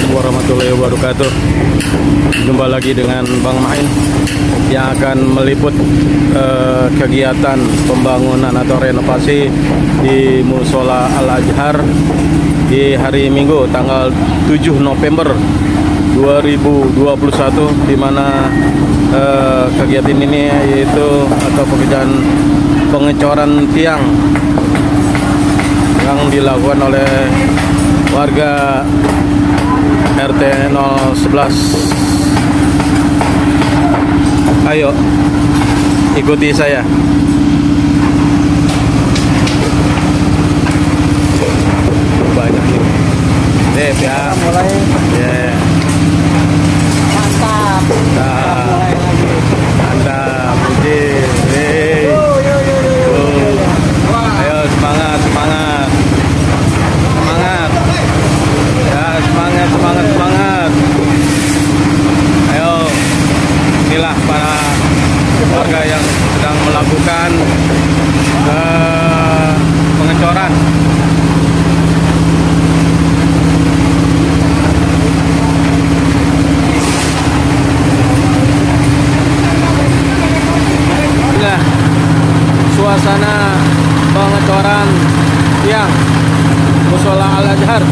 Assalamualaikum warahmatullahi wabarakatuh. Jumpa lagi dengan Bang Main yang akan meliput kegiatan pembangunan atau renovasi di Musola Al-Azhar di hari Minggu tanggal 7 November 2021, di mana kegiatan ini yaitu atau pekerjaan pengecoran tiang yang dilakukan oleh warga RT 011. Ayo ikuti saya. Banyak nih. Dep ya. Mulai. Yeah. Mantap. Mulai lagi. Mantap. Puji. Hey. Ayo semangat, semangat. Semangat. Ya, semangat, semangat, semangat. Ayo. Inilah para warga yang sedang melakukan pengecoran. Inilah suasana pengecoran tiang Musola Al-Azhar.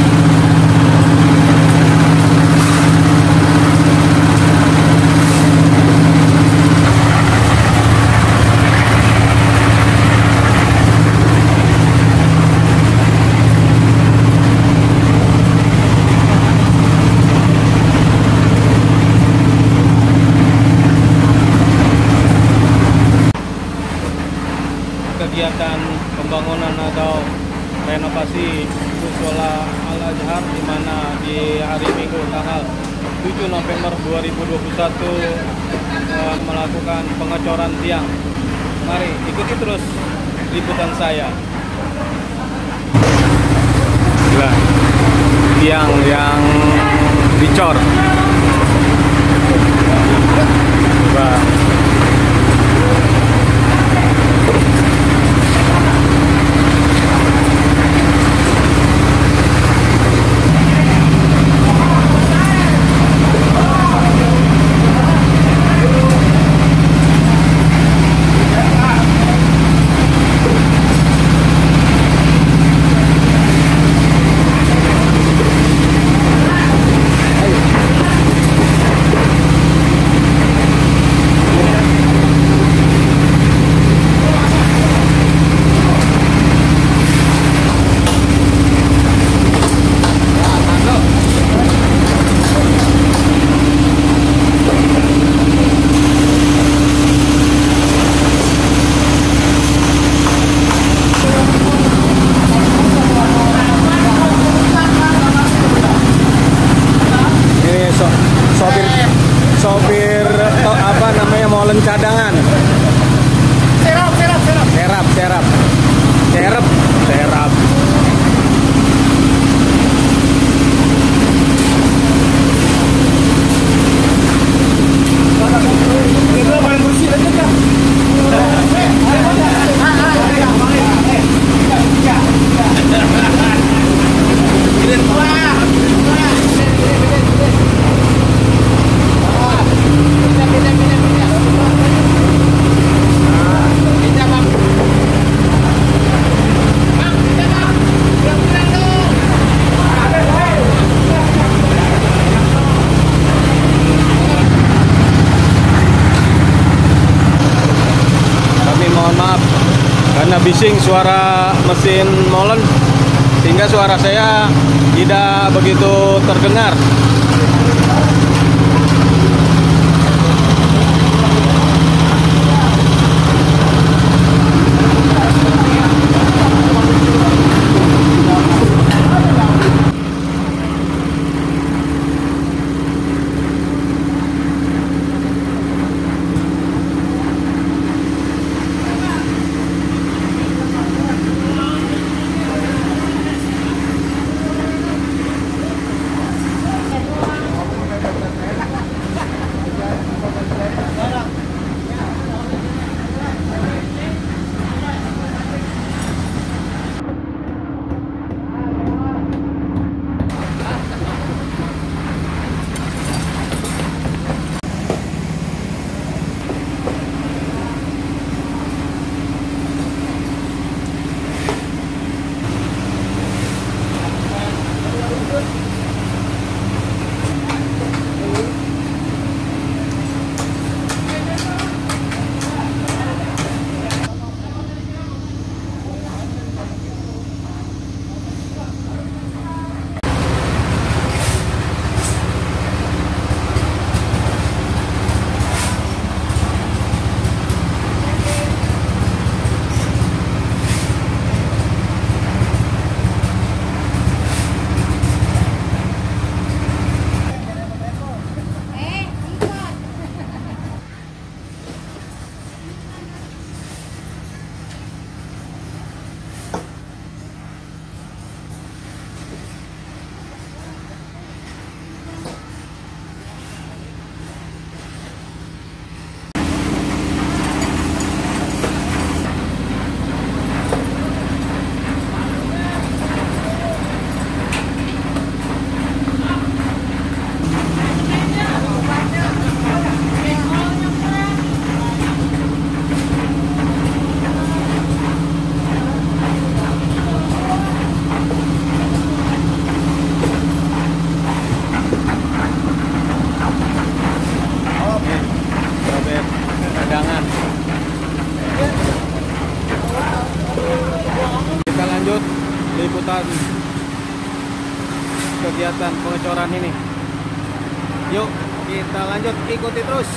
Kegiatan pembangunan atau renovasi Musola Al-Azhar, di mana di hari Minggu tanggal 7 November 2021 melakukan pengecoran tiang. Mari ikuti terus liputan saya. Inilah tiang yang dicor. Coba. Sopir apa namanya, molen cadangan. Serap. Maaf karena bising suara mesin molen, sehingga suara saya tidak begitu terdengar. kelanjutan kegiatan pengecoran ini. Yuk kita lanjut, ikuti terus.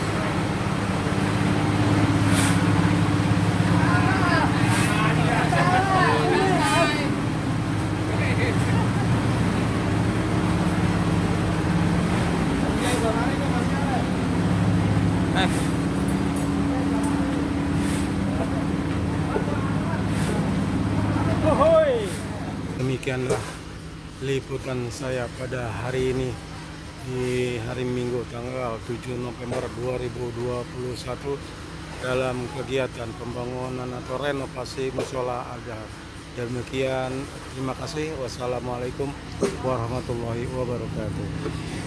Demikianlah liputan saya pada hari ini, di hari Minggu tanggal 7 November 2021 dalam kegiatan pembangunan atau renovasi Mushola Al-Jahar. Demikian, terima kasih. Wassalamualaikum warahmatullahi wabarakatuh.